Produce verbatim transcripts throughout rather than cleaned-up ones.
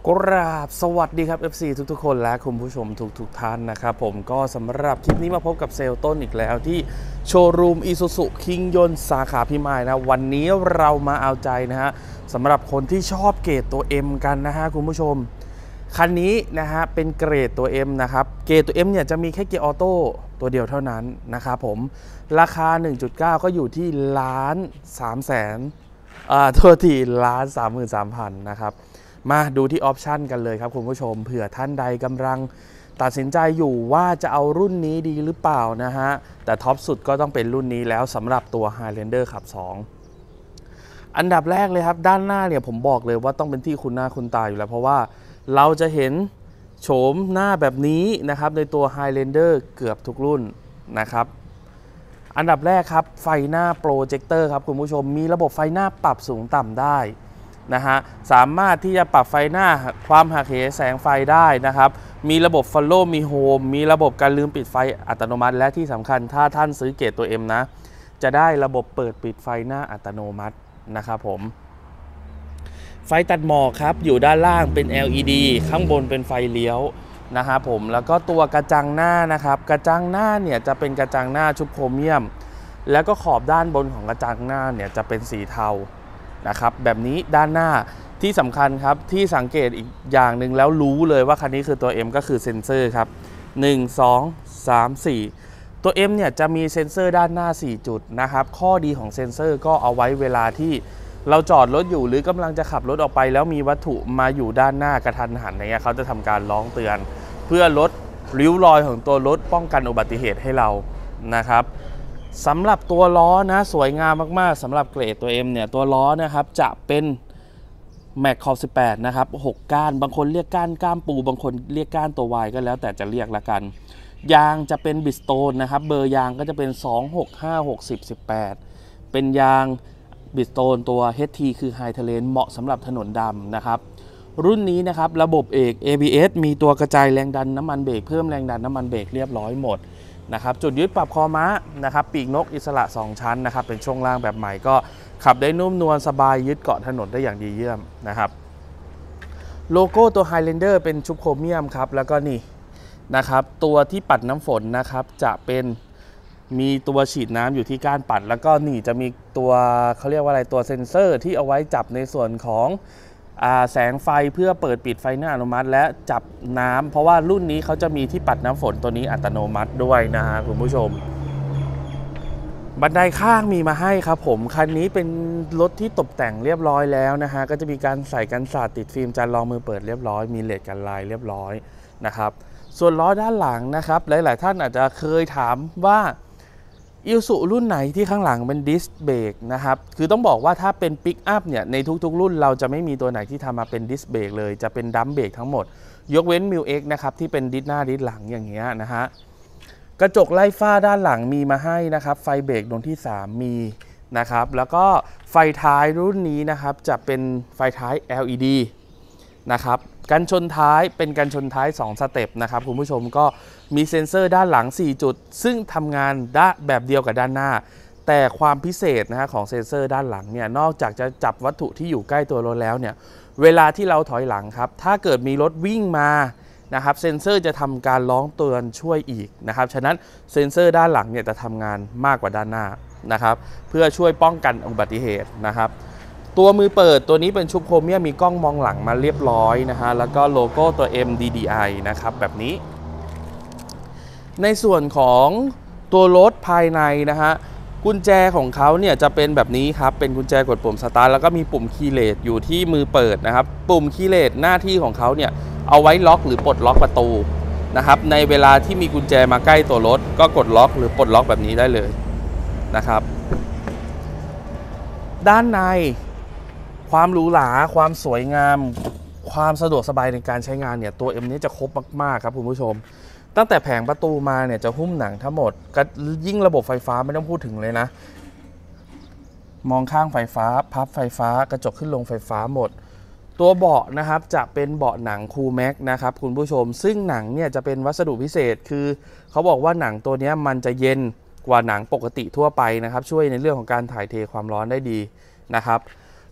กราบสวัสดีครับ เอฟ ซี ทุกๆคนและคุณผู้ชมทุกๆท่านนะครับผมก็สำหรับคลิปนี้มาพบกับเซลต้นอีกแล้วที่โชว์รูม Isuzu คิงยนต์สาขาพิมายนะวันนี้เรามาเอาใจนะฮะสำหรับคนที่ชอบเกรดตัว M กันนะฮะคุณผู้ชมคันนี้นะฮะเป็นเกรดตัว M นะครับเกรดตัว M เนี่ยจะมีแค่เกียร์ออโต้ตัวเดียวเท่านั้นนะครับผมราคา หนึ่งจุดเก้า ก็อยู่ที่ล้านสามแสนอ่าโทษทีล้านสามหมื่นสามพันนะครับมาดูที่ออปชันกันเลยครับคุณผู้ชมเผื่อท่านใดกำลังตัดสินใจอยู่ว่าจะเอารุ่นนี้ดีหรือเปล่านะฮะแต่ท็อปสุดก็ต้องเป็นรุ่นนี้แล้วสำหรับตัว Highlander ขับสองอันดับแรกเลยครับด้านหน้าเนี่ยผมบอกเลยว่าต้องเป็นที่คุณหน้าคุณตาอยู่แล้วเพราะว่าเราจะเห็นโฉมหน้าแบบนี้นะครับในตัว Highlander เกือบทุกรุ่นนะครับอันดับแรกครับไฟหน้าโปรเจคเตอร์ครับคุณผู้ชมมีระบบไฟหน้าปรับสูงต่ำได้นะฮะสามารถที่จะปรับไฟหน้าความหักเหแสงไฟได้นะครับมีระบบ Follow มี Home มีระบบการลืมปิดไฟอัตโนมัติและที่สำคัญถ้าท่านซื้อเกรดตัว M นะจะได้ระบบเปิดปิดไฟหน้าอัตโนมัตินะครับผมไฟตัดหมอกครับอยู่ด้านล่างเป็น แอล อี ดี ข้างบนเป็นไฟเลี้ยวนะครับผมแล้วก็ตัวกระจังหน้านะครับกระจังหน้าเนี่ยจะเป็นกระจังหน้าชุบโครเมียมแล้วก็ขอบด้านบนของกระจังหน้าเนี่ยจะเป็นสีเทานะครับแบบนี้ด้านหน้าที่สำคัญครับที่สังเกตอีกอย่างหนึ่งแล้วรู้เลยว่าคันนี้คือตัว M ก็คือเซ็นเซอร์ครับหนึ่ง สอง สาม สี่ตัว M เนี่ยจะมีเซ็นเซอร์ด้านหน้าสี่จุดนะครับข้อดีของเซ็นเซอร์ก็เอาไว้เวลาที่เราจอดรถอยู่หรือกำลังจะขับรถออกไปแล้วมีวัตถุมาอยู่ด้านหน้ากระทันหันเนี่ยเขาจะทำการร้องเตือนเพื่อลดริ้วรอยของตัวรถป้องกันอุบัติเหตุให้เรานะครับสำหรับตัวล้อนะสวยงามมากๆสำหรับเกรดตัว M เนี่ยตัวล้อนะครับจะเป็น Mac ขอบสิบแปดนะครับหกก้านบางคนเรียกก้านก้ามปูบางคนเรียกก้านตัว Y ก็แล้วแต่จะเรียกละกันยางจะเป็นบิสโตนนะครับเบอร์ยางก็จะเป็นสอง หก ห้า หก สิบ สิบแปดเป็นยางบิสโตนตัว เอช ที คือ High Terrain เหมาะสำหรับถนนดำนะครับรุ่นนี้นะครับระบบเอก เอ บี เอส มีตัวกระจายแรงดันน้ำมันเบรกเพิ่มแรงดันน้ำมันเบรกเรียบร้อยหมดนะครับจุดยึดปรับคอม้านะครับปีกนกอิสระสองชั้นนะครับเป็นช่วงล่างแบบใหม่ก็ขับได้นุ่มนวลสบายยึดเกาะถนนได้อย่างดีเยี่ยมนะครับโลโก้ตัว Highlander เป็นชุบโครเมียมครับแล้วก็นี่นะครับตัวที่ปัดน้ำฝนนะครับจะเป็นมีตัวฉีดน้ำอยู่ที่ก้านปัดแล้วก็นี่จะมีตัวเขาเรียกว่าอะไรตัวเซ็นเซอร์ที่เอาไว้จับในส่วนของแสงไฟเพื่อเปิดปิดไฟหน้าอัตโนมัติและจับน้ำเพราะว่ารุ่นนี้เขาจะมีที่ปัดน้ำฝนตัวนี้อัตโนมัติด้วยนะฮะคุณผู้ชมบันไดข้างมีมาให้ครับผมคันนี้เป็นรถที่ตกแต่งเรียบร้อยแล้วนะฮะก็จะมีการใส่กันสาดติดฟิล์มจานรองมือเปิดเรียบร้อยมีเลดกันลายเรียบร้อยนะครับส่วนล้อด้านหลังนะครับหลายๆท่านอาจจะเคยถามว่าIsuzuรุ่นไหนที่ข้างหลังเป็นดิสเบรกนะครับคือต้องบอกว่าถ้าเป็นปิกอัพเนี่ยในทุกๆรุ่นเราจะไม่มีตัวไหนที่ทำมาเป็นดิสเบรกเลยจะเป็นดัมเบรกทั้งหมดยกเว้น มิว เอ็กซ์ นะครับที่เป็นดิสหน้าดิสหลังอย่างเงี้ยนะฮะกระจกไล่ฟ้าด้านหลังมีมาให้นะครับไฟเบรกดวงที่สามมีนะครับแล้วก็ไฟท้ายรุ่นนี้นะครับจะเป็นไฟท้าย แอล อี ดี นะครับกันชนท้ายเป็นกันชนท้ายสองสเต็ปนะครับคุณผู้ชมก็มีเซ็นเซอร์ด้านหลังสี่จุดซึ่งทำงานด้านแบบเดียวกับด้านหน้าแต่ความพิเศษนะฮะของเซ็นเซอร์ด้านหลังเนี่ยนอกจากจะจับวัตถุที่อยู่ใกล้ตัวรถแล้วเนี่ยเวลาที่เราถอยหลังครับถ้าเกิดมีรถวิ่งมานะครับเซ็นเซอร์จะทำการร้องเตือนช่วยอีกนะครับฉะนั้นเซ็นเซอร์ด้านหลังเนี่ยจะทำงานมากกว่าด้านหน้านะครับเพื่อช่วยป้องกันอุบัติเหตุนะครับตัวมือเปิดตัวนี้เป็นชุบโครเมียมมีกล้องมองหลังมาเรียบร้อยนะฮะแล้วก็โลโก้ตัว M ดี ดี ไอ นะครับแบบนี้ในส่วนของตัวรถภายในนะฮะกุญแจของเขาเนี่ยจะเป็นแบบนี้ครับเป็นกุญแจกดปุ่มสตาร์ทแล้วก็มีปุ่มคีย์เลสอยู่ที่มือเปิดนะครับปุ่มคีย์เลสหน้าที่ของเขาเนี่ยเอาไว้ล็อกหรือปลดล็อกประตูนะครับในเวลาที่มีกุญแจมาใกล้ตัวรถก็กดล็อกหรือปลดล็อกแบบนี้ได้เลยนะครับด้านในความหรูหราความสวยงามความสะดวกสบายในการใช้งานเนี่ยตัว M นี้จะครบมากๆครับคุณผู้ชมตั้งแต่แผงประตูมาเนี่ยจะหุ้มหนังทั้งหมดก็ยิ่งระบบไฟฟ้าไม่ต้องพูดถึงเลยนะมองข้างไฟฟ้าพับไฟฟ้ากระจกขึ้นลงไฟฟ้าหมดตัวเบาะนะครับจะเป็นเบาะหนังคูลแม็กนะครับคุณผู้ชมซึ่งหนังเนี่ยจะเป็นวัสดุพิเศษคือเขาบอกว่าหนังตัวนี้มันจะเย็นกว่าหนังปกติทั่วไปนะครับช่วยในเรื่องของการถ่ายเทความร้อนได้ดีนะครับ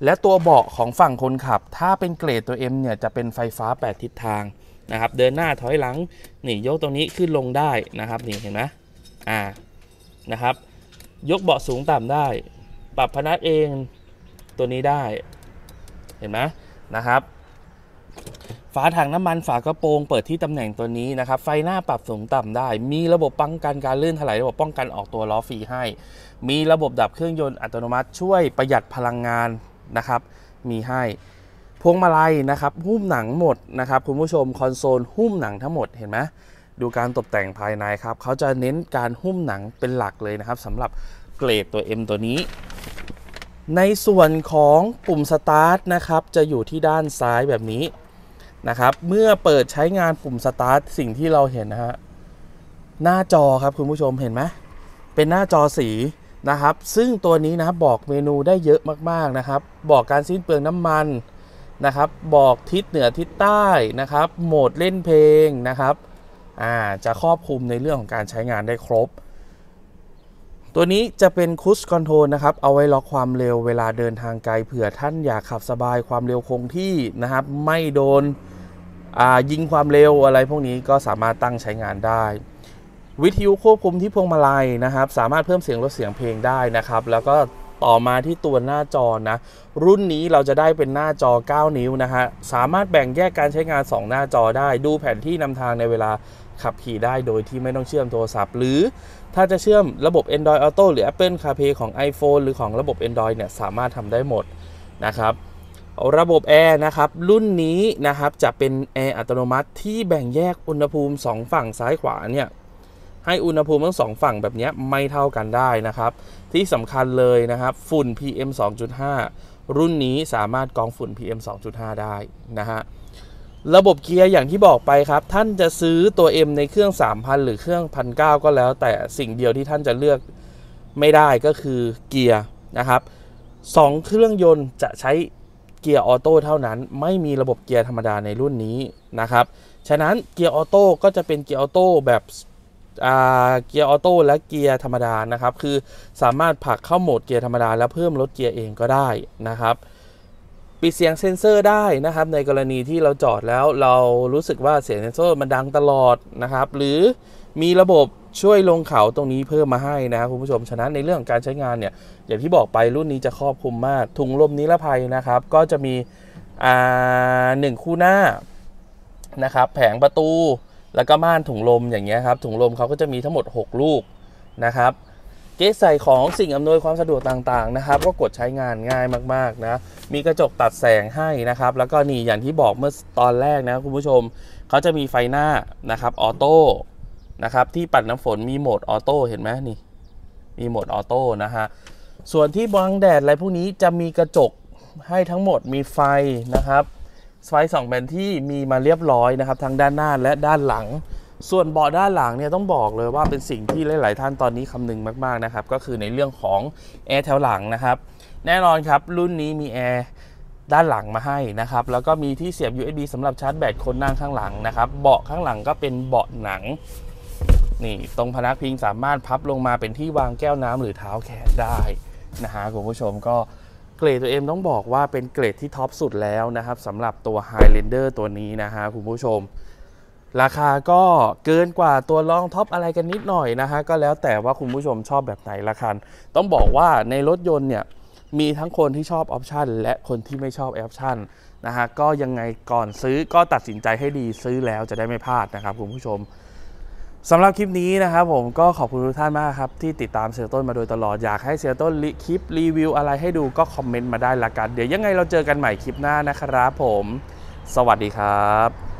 และตัวเบาะของฝั่งคนขับถ้าเป็นเกรดตัว M เนี่ยจะเป็นไฟฟ้าแปดทิศทางนะครับเดินหน้าถอยหลังนี่ยกตรงนี้ขึ้นลงได้นะครับนี่เห็นไหมอ่านะครับยกเบาะสูงต่ำได้ปรับพนักเองตัวนี้ได้เห็นไหมนะครับฝาถังน้ำมันฝากระโปรงเปิดที่ตำแหน่งตัวนี้นะครับไฟหน้าปรับสูงต่ำได้มีระบบป้องกันการลื่นถลายระบบป้องกันออกตัวล้อฟรีให้มีระบบดับเครื่องยนต์อัตโนมัติช่วยประหยัดพลังงานนะครับมีให้พวงมาลัยนะครับหุ้มหนังหมดนะครับคุณผู้ชมคอนโซลหุ้มหนังทั้งหมดเห็นไหมดูการตกแต่งภายในครับเขาจะเน้นการหุ้มหนังเป็นหลักเลยนะครับสำหรับเกรดตัว M ตัวนี้ในส่วนของปุ่มสตาร์ทนะครับจะอยู่ที่ด้านซ้ายแบบนี้นะครับเมื่อเปิดใช้งานปุ่มสตาร์ทสิ่งที่เราเห็นนะฮะหน้าจอครับคุณผู้ชมเห็นไหมเป็นหน้าจอสีนะครับซึ่งตัวนี้นะบอกเมนูได้เยอะมากๆนะครับบอกการสิ้นเปลืองน้ำมันนะครับบอกทิศเหนือทิศใต้นะครับโหมดเล่นเพลงนะครับอ่าจะครอบคลุมในเรื่องของการใช้งานได้ครบตัวนี้จะเป็นครูซคอนโทรลนะครับเอาไว้ล็อกความเร็วเวลาเดินทางไกลเผื่อท่านอยากขับสบายความเร็วคงที่นะครับไม่โดนยิงความเร็วอะไรพวกนี้ก็สามารถตั้งใช้งานได้วิทยุควบคุมที่พวงมาลัยนะครับสามารถเพิ่มเสียงลดเสียงเพลงได้นะครับแล้วก็ต่อมาที่ตัวหน้าจอนะรุ่นนี้เราจะได้เป็นหน้าจอเก้านิ้วนะฮะสามารถแบ่งแยกการใช้งานสองหน้าจอได้ดูแผนที่นำทางในเวลาขับขี่ได้โดยที่ไม่ต้องเชื่อมโทรศัพท์หรือถ้าจะเชื่อมระบบ Android Auto หรือ Apple CarPlay ของ iPhone หรือของระบบ Android เนี่ยสามารถทำได้หมดนะครับระบบแอร์นะครับรุ่นนี้นะครับจะเป็นแอร์อัตโนมัติที่แบ่งแยกอุณหภูมิสองฝั่งซ้ายขวาเนี่ยให้อุณหภูมิทั้งสองฝั่งแบบนี้ไม่เท่ากันได้นะครับที่สำคัญเลยนะครับฝุ่น พี เอ็ม สองจุดห้า รุ่นนี้สามารถกรองฝุ่น พี เอ็ม สองจุดห้า ได้นะฮะระบบเกียร์อย่างที่บอกไปครับท่านจะซื้อตัว M ในเครื่อง สามพัน หรือเครื่อง หนึ่งพันเก้าร้อย ก็แล้วแต่สิ่งเดียวที่ท่านจะเลือกไม่ได้ก็คือเกียร์นะครับสองเครื่องยนต์จะใช้เกียร์ออโต้เท่านั้นไม่มีระบบเกียร์ธรรมดาในรุ่นนี้นะครับฉะนั้นเกียร์ออโต้ก็จะเป็นเกียร์ออโต้แบบเกียร์ออโต้และเกียร์ธรรมดานะครับคือสามารถผลักเข้าโหมดเกียร์ธรรมดาแล้วเพิ่มลดเกียร์เองก็ได้นะครับปิดเสียงเซ็นเซอร์ได้นะครับในกรณีที่เราจอดแล้วเรารู้สึกว่าเสียงเซ็นเซอร์มันดังตลอดนะครับหรือมีระบบช่วยลงเขาตรงนี้เพิ่มมาให้นะครับคุณผู้ชมฉะนั้นในเรื่องของการใช้งานเนี่ยอย่างที่บอกไปรุ่นนี้จะครอบคลุมมากถุงลมนิรภัยนะครับก็จะมีอ่าหนึ่งคู่หน้านะครับแผงประตูแล้วก็ม่านถุงลมอย่างเงี้ยครับถุงลมเขาก็จะมีทั้งหมดหกลูกนะครับเกจใส่ของสิ่งอำนวยความสะดวกต่างๆนะครับก็กดใช้งานง่ายมากๆนะมีกระจกตัดแสงให้นะครับแล้วก็นี่อย่างที่บอกเมื่อตอนแรกนะคุณผู้ชมเขาจะมีไฟหน้านะครับออโต้นะครับที่ปัดน้ำฝนมีโหมดออโต้เห็นไหมนี่มีโหมดออโต้นะฮะส่วนที่บังแดดอะไรพวกนี้จะมีกระจกให้ทั้งหมดมีไฟนะครับไฟสองแผ่นที่มีมาเรียบร้อยนะครับทั้งด้านหน้าและด้านหลังส่วนเบาะด้านหลังเนี่ยต้องบอกเลยว่าเป็นสิ่งที่หลายๆท่านตอนนี้คำนึงมากๆนะครับก็คือในเรื่องของแอร์แถวหลังนะครับแน่นอนครับรุ่นนี้มีแอร์ด้านหลังมาให้นะครับแล้วก็มีที่เสียบ ยู เอส บี สำหรับชาร์จแบตคนนั่งข้างหลังนะครับเบาะข้างหลังก็เป็นเบาะหนังนี่ตรงพนักพิงสามารถพับลงมาเป็นที่วางแก้วน้ำหรือเท้าแขนได้นะฮะคุณผู้ชมก็เกรดตัว M ต้องบอกว่าเป็นเกรดที่ท็อปสุดแล้วนะครับสำหรับตัว Highlander ตัวนี้นะฮะคุณผู้ชมราคาก็เกินกว่าตัวรองท็อปอะไรกันนิดหน่อยนะฮะก็แล้วแต่ว่าคุณผู้ชมชอบแบบไหนละกันต้องบอกว่าในรถยนต์เนี่ยมีทั้งคนที่ชอบออปชันและคนที่ไม่ชอบออปชันนะฮะก็ยังไงก่อนซื้อก็ตัดสินใจให้ดีซื้อแล้วจะได้ไม่พลาดนะครับคุณผู้ชมสำหรับคลิปนี้นะครับผมก็ขอบคุณทุกท่านมากครับที่ติดตามเซลต้นมาโดยตลอดอยากให้เซลต้นคลิปรีวิวอะไรให้ดูก็คอมเมนต์มาได้ละกันเดี๋ยวยังไงเราเจอกันใหม่คลิปหน้านะครับผมสวัสดีครับ